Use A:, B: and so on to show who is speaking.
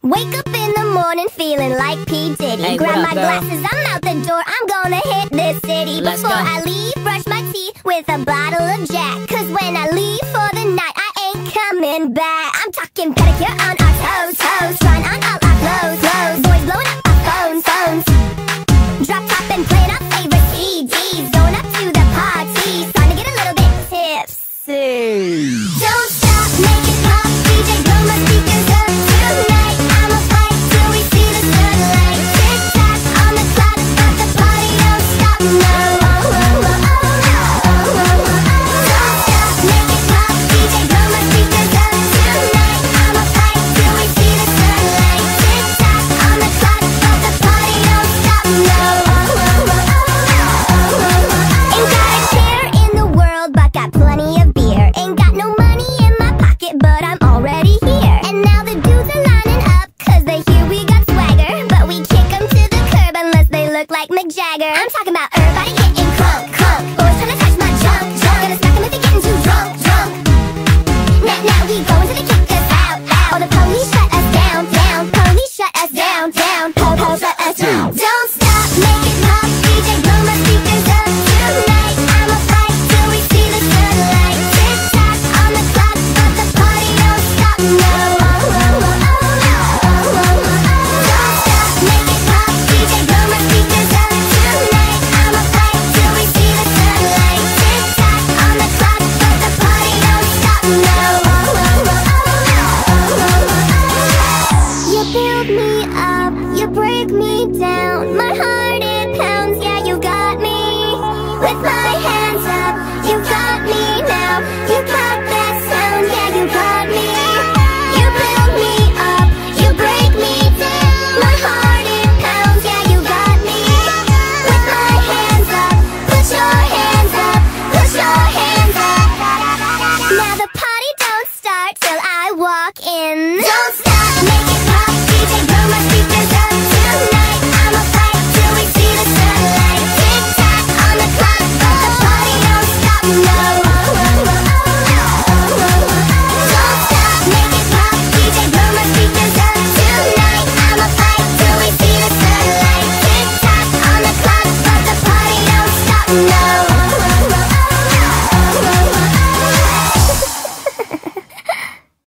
A: Wake up in the morning feeling like P. Diddy.
B: Hey,
A: grab
B: what up,
A: my
B: girl?
A: glasses, I'm out the door, I'm gonna hit this city.
B: Let's
A: Before
B: go.
A: I leave, brush my teeth with a bottle of Jack. Cause when I leave for the night, I ain't coming back. I'm talking pedicure on our toes, toes. Trying on all our clothes, clothes. Boys blowing up our phones, phones. Drop top and playing our favorite CDs. Going up to the party, starting to get a little bit tipsy. Don't stop, make it pop, DJ, blow my speakers up tonight. I'ma fight till we see the sunlight. Tick tock on the clock, but the party don't stop, no. Don't stop, make it pop, DJ, blow my speakers up tonight. I'ma fight till we see the sunlight. Tick tock on the clock, but the party don't stop, no. Ain't got a care in the world, but got plenty of beer. Ain't got no money in my pocket, but I'm already here. And now the dudes are lining up, cause they hear we got swagger. But we kick them to the curb unless they look like Mick Jagger. I'm talking about everybody getting crunk, crunk. Boys trying to touch my junk, junk. Gonna smack them if they're getting too drunk, drunk. Now we go until they kick us out, out. Oh, the police shut us down, down. Police shut us down, down. Po-po shut us down. Don't stop, make it pop, DJ, blow my speakers up tonight. I'ma fight till we see the sunlight. Tick tock on the clock, but the party don't stop, no. Don't stop, make it pop, DJ, blow my speakers up tonight. I'ma fight till we see the sunlight. Tick tock on the clock, but the party don't stop, no. You build me up, you break me down. My heart it pounds, yeah, you got me. With my hands up, you got me now. You got that sound, yeah, you got me. You build me up, you break me down. My heart it pounds, yeah, you got me. With my hands up, put your hands up, put your hands up. Now the party don't start till I walk in.